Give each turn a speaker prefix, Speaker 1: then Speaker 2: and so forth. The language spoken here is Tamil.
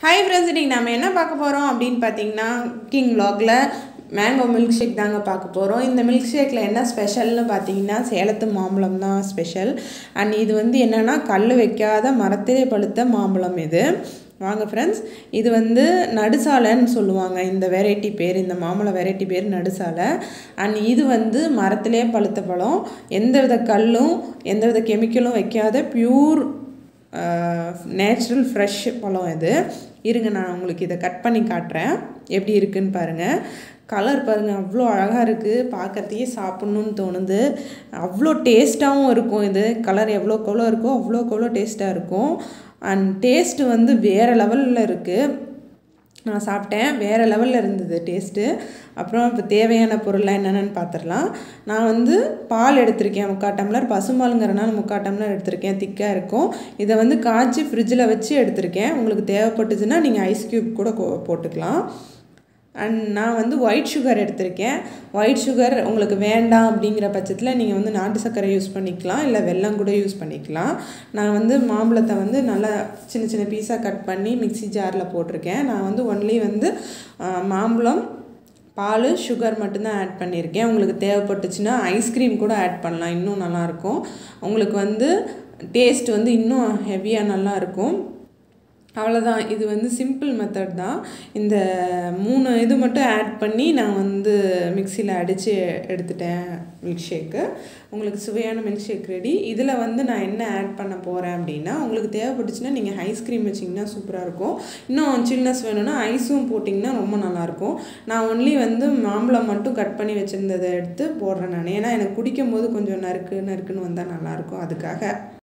Speaker 1: Hi friends, இன்னைக்கு நாம என்ன பார்க்க போறோம் அப்படினு பாத்தீங்கன்னா கிங் vlogல மேங்கோ மில்க் ஷேக் தாங்க பார்க்க போறோம். இந்த மில்க் ஷேக்ல என்ன ஸ்பெஷல்னு பாத்தீங்கன்னா சேலத்து மாம்பழம் தான் ஸ்பெஷல். அண்ட் இது வந்து என்னன்னா கல்லு வைக்காத மரத்திலே பழுத்த மாம்பழம் இது. வாங்க फ्रेंड्स, இது வந்து நடுசாலைன்னு சொல்லுவாங்க. இந்த வெரைட்டி பேர், இந்த மாம்பழ வெரைட்டி பேர் நடுசாலை. அண்ட் இது வந்து மரத்திலே பழுத்த பழம். எந்தவித கல்லும் எந்தவித கெமிக்கலும் வைக்காத பியூர் நேச்சுரல் ஃப்ரெஷ் பழம் இது. இருங்க, நான் உங்களுக்கு இதை கட் பண்ணி காட்டுறேன் எப்படி இருக்குன்னு பாருங்கள். கலர் பாருங்கள், அவ்வளோ அழகாக இருக்குது. பார்க்குறதையே சாப்பிட்ணுன்னு தோணுது. அவ்வளோ டேஸ்ட்டாகவும் இருக்கும். இது கலர் எவ்வளோக்கு எவ்வளோ இருக்கோ அவ்வளோக்கு எவ்வளோ டேஸ்ட்டாக இருக்கும். அண்ட் டேஸ்ட்டு வந்து வேறு லெவலில் இருக்குது. நான் சாப்பிட்டேன், வேறு லெவலில் இருந்தது டேஸ்ட்டு. அப்புறம் இப்போ தேவையான பொருள்லாம் என்னென்னு பார்த்துடலாம். நான் வந்து பால் எடுத்திருக்கேன் 3/4 டம்ளர். பசும்பாலுங்கிறனால 3/4 டம்ளர் எடுத்திருக்கேன், திக்காக இருக்கும். இதை வந்து காய்ச்சி ஃப்ரிட்ஜில் வச்சு எடுத்திருக்கேன். உங்களுக்கு தேவைப்பட்டுச்சுன்னா நீங்கள் ஐஸ் க்யூப் கூட போட்டுக்கலாம். அண்ட் நான் வந்து ஒயிட் சுகர் எடுத்திருக்கேன். ஒயிட் சுகர் உங்களுக்கு வேண்டாம் அப்படிங்கிற பட்சத்தில் நீங்கள் வந்து நாட்டு சர்க்கரை யூஸ் பண்ணிக்கலாம், இல்லை வெல்லம் கூட யூஸ் பண்ணிக்கலாம். நான் வந்து மாம்பழத்தை வந்து நல்லா சின்ன சின்ன பீஸாக கட் பண்ணி மிக்ஸி ஜாரில் போட்டிருக்கேன். நான் வந்து ஒன்லி வந்து மாம்பழம், பால், சுகர் மட்டும்தான் ஆட் பண்ணியிருக்கேன். உங்களுக்கு தேவைப்பட்டுச்சுன்னா ஐஸ்கிரீம் கூட ஆட் பண்ணலாம், இன்னும் நல்லாயிருக்கும். உங்களுக்கு வந்து டேஸ்ட் வந்து இன்னும் ஹெவியாக நல்லாயிருக்கும். அவ்வளோதான். இது வந்து சிம்பிள் மெத்தட் தான். இந்த 3 இது மட்டும் ஆட் பண்ணி நான் வந்து மிக்சியில் அடித்து எடுத்துட்டேன் மில்க் ஷேக்கு. உங்களுக்கு சுவையான மில்க் ஷேக் ரெடி. இதில் வந்து நான் என்ன ஆட் பண்ண போகிறேன் அப்படின்னா, உங்களுக்கு தேவைப்பட்டுச்சுன்னா நீங்கள் ஐஸ்கிரீம் வச்சிங்கன்னா சூப்பராக இருக்கும். இன்னும் சில்னஸ் வேணும்னா ஐஸும் போட்டிங்கன்னா ரொம்ப நல்லாயிருக்கும். நான் ஒன்லி வந்து மாம்பழம் மட்டும் கட் பண்ணி வச்சுருந்ததை எடுத்து போடுறேன் நான். ஏன்னா எனக்கு குடிக்கும் போது கொஞ்சம் நறுக்குன்னு வந்தால் நல்லாயிருக்கும், அதுக்காக.